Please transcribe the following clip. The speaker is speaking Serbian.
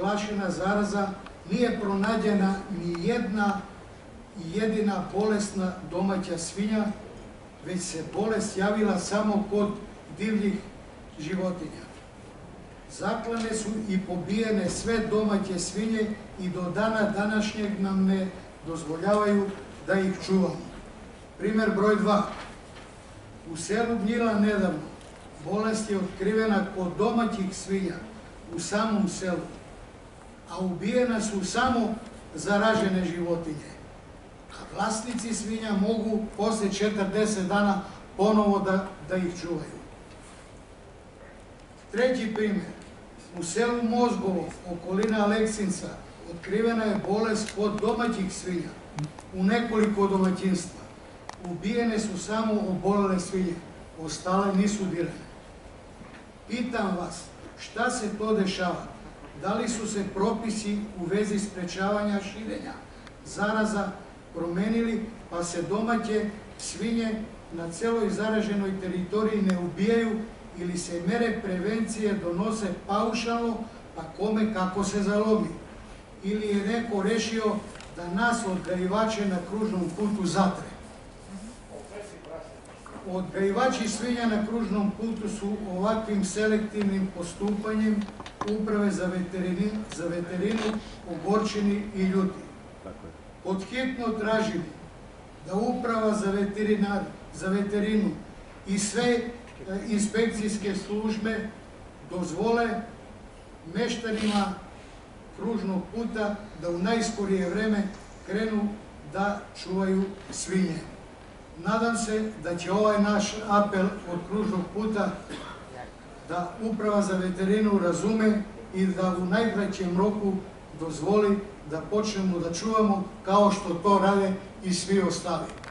proglašena zaraza, nije pronađena ni jedna jedina bolesna domaća svinja, već se bolest javila samo kod divljih životinja. Zaklane su i pobijene sve domaće svinje i do dana današnjeg nam ne dozvoljavaju da ih čuvamo. Primer broj 2. U selu Gnjila nedavno bolest je otkrivena kod domaćih svinja u samom selu, a ubijene su samo zaražene životinje. A vlasnici svinja mogu posle 40 dana ponovo da ih čuvaju. Treći primer. U selu Mozgovo, okolina Aleksinca, otkrivena je bolest kod domaćih svinja u nekoliko domaćinstva. Ubijene su samo obolele svinje, ostale nisu dirane. Pitam vas, šta se to dešava? Da li su se propisi u vezi sprečavanja širenja zaraza promenili, pa se domaće svinje na celoj zaraženoj teritoriji ne ubijaju ili se mere prevencije donose paušalno, pa kome kako se zalomi? Ili je neko rešio da nas odgajivače na kružnom putu zatre? Odgajivači svinja na kružnom putu su ovakvim selektivnim postupanjem Uprave za veterinu ogorčeni i ljuti. Podhitno tražimo da Uprava za veterinu i sve inspekcijske službe dozvole meštanima kružnog puta da u najskorije vreme krenu da čuvaju svinje. Nadam se da će ovaj naš apel od kružnog puta da Uprava za veterinu razume i da u najkraćem roku dozvoli da počnemo da čuvamo kao što to rade i svi ostali.